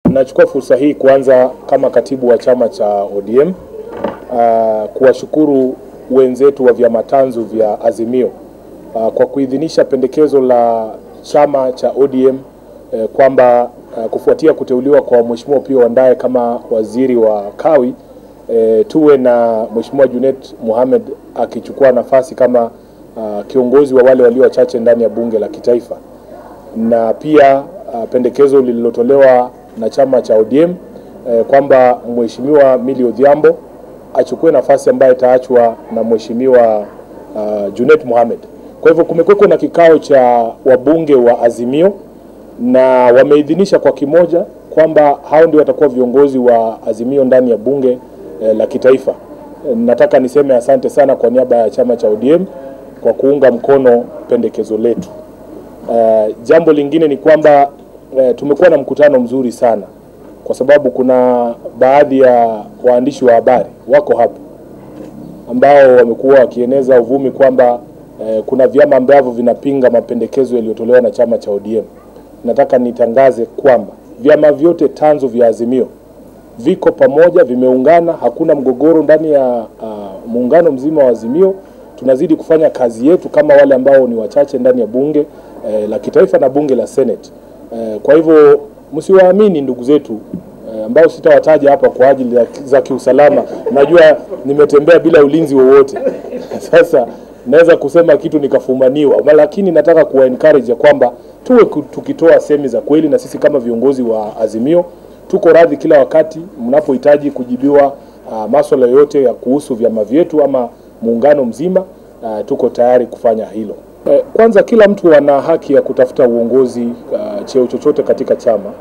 Nachukua fursa hii kwanza kama katibu wa chama cha ODM kuwashukuru wenzetu wa vyama tanzu vya Azimio kwa kuidhinisha pendekezo la chama cha ODM kwamba kufuatia kuteuliwa kwa Mheshimiwa Pio Wandae kama waziri wa kawi, tuwe na Mheshimiwa Junet Mohamed akichukua nafasi kama kiongozi wa wale walio wachache ndani ya bunge la kitaifa. Na pia pendekezo lililotolewa na chama cha ODM kwamba Mheshimiwa Millie Odhiambo achukue nafasi ambayo itaachwa na Mheshimiwa Junet Mohamed. Kwa hivyo kumekuwa na kikao cha wabunge wa Azimio na wameidhinisha kwa kimoja kwamba hao ndio watakuwa viongozi wa Azimio ndani ya bunge la kitaifa. Nataka niseme asante sana kwa niaba ya chama cha ODM kwa kuunga mkono pendekezo letu. Jambo lingine ni kwamba tumekuwa na mkutano mzuri sana, kwa sababu kuna baadhi ya waandishi wa habari wako hapo ambao wamekuwa wakieneza uvumi kwamba kuna vyama ambavyo vinapinga mapendekezo yaliyotolewa na chama cha ODM. Nataka nitangaze kwamba vyama vyote tanzu vya Azimio viko pamoja, vimeungana, hakuna mgogoro ndani ya muungano mzima wa Azimio. Tunazidi kufanya kazi yetu kama wale ambao ni wachache ndani ya bunge la kitaifa na bunge la Senate. Kwa hivyo msiwaamini ndugu zetu ambao sitawataja hapa kwa ajili za kiusalama. Najua nimetembea bila ulinzi wowote. Sasa naweza kusema kitu nikafumaniwa, lakini nataka kuwa encourage kwamba tuwe tukitoa semi za kweli, na sisi kama viongozi wa Azimio tuko radhi kila wakati mnapohitaji kujibiwa masuala yote ya kuhusu vyama vyetu ama muungano mzima, tuko tayari kufanya hilo. Kwanza, kila mtu ana haki ya kutafuta uongozi cheo chochote katika chama,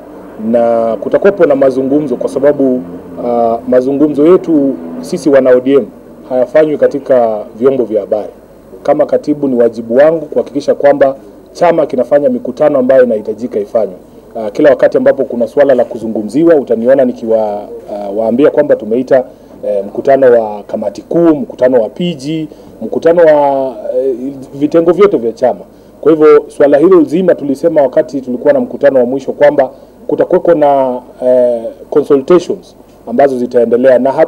na kutakuwepo na mazungumzo, kwa sababu mazungumzo yetu sisi wana ODM hayafanywi katika vyombo vya habari. Kama katibu, ni wajibu wangu kuhakikisha kwamba chama kinafanya mikutano ambayo inahitajika ifanywe. Kila wakati ambapo kuna swala la kuzungumziwa, utaniona nikiwaambia kwamba tumeita mkutano wa kamati kuu, mkutano wa PG, mkutano wa vitengo vyote vya chama. Kwa hivyo swala hilo zima tulisema wakati tulikuwa na mkutano wa mwisho kwamba kutakuwa na consultations ambazo zitaendelea, na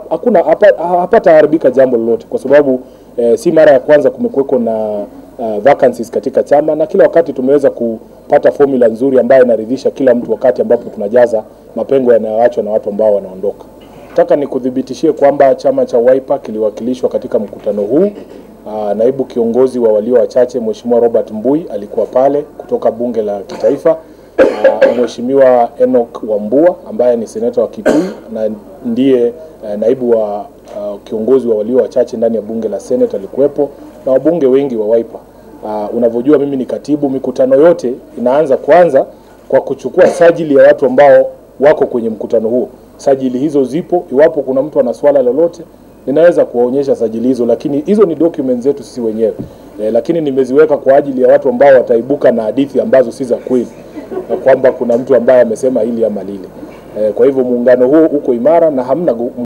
hapata haribika jambo lolote, kwa sababu si mara ya kwanza kumekuwa na vacancies katika chama, na kila wakati tumeweza kupata formula nzuri ambayo inaridhisha kila mtu wakati ambapo tunajaza mapengo yanayoachwa na watu ambao wanaondoka. Nataka nikudhibitishie kwamba chama cha Wiper kiliwakilishwa katika mkutano huu. Naibu kiongozi wa walio wachache Mheshimiwa Robert Mbui alikuwa pale kutoka bunge la kitaifa. Mheshimiwa Enoch Wambua ambaye ni seneta wa Kitui na ndiye naibu wa kiongozi wa walio wachache ndani ya bunge la Senate alikuwepo, na wabunge wengi wa Wiper. Unavyojua mimi ni katibu, mikutano yote inaanza kwanza kwa kuchukua sajili ya watu ambao wako kwenye mkutano huo. Sajili hizo zipo, iwapo kuna mtu ana swala lolote ninaweza kuwaonyesha sajili hizo, lakini hizo ni documents zetu sisi wenyewe. Lakini nimeziweka kwa ajili ya watu ambao wataibuka na hadithi ambazo si za kweli, na kwamba kuna mtu ambaye amesema hili ama lile. Kwa hivyo muungano huo uko imara na hamna